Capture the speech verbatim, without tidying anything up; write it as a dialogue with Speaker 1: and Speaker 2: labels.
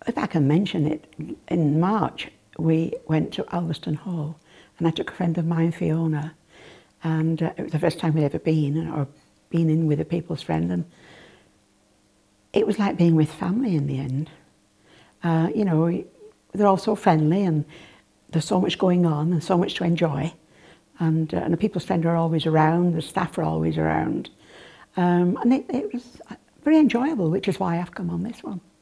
Speaker 1: if I can mention it, in March we went to Alveston Hall, and I took a friend of mine, Fiona, and uh, it was the first time we'd ever been, or been in with a people's friend, and it was like being with family in the end. Uh, you know, they're all so friendly, and there's so much going on and so much to enjoy, and, uh, and the people's friend are always around, the staff are always around, um, and it, it was very enjoyable, which is why I've come on this one.